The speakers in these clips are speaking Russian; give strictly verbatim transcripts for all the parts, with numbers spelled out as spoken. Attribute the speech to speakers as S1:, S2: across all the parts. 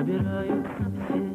S1: собираются все.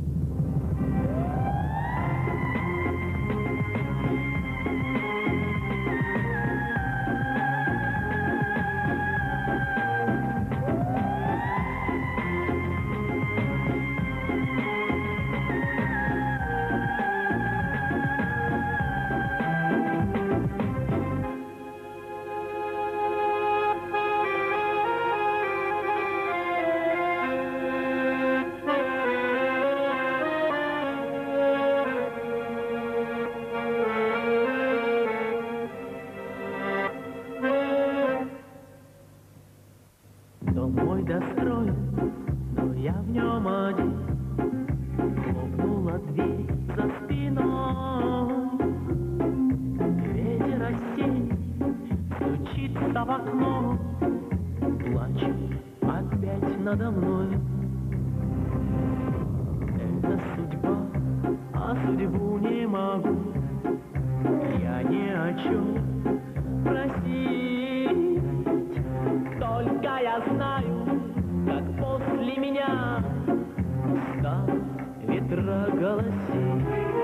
S1: Дом мой достроен, но я в нем один. Хлопнула дверь за спиной. Ветер осенний стучится в окно, плачет опять надо мной. Это судьба, а судьбу не могу я ни о чем просить. Только я знаю, как после меня стал ветра голосить.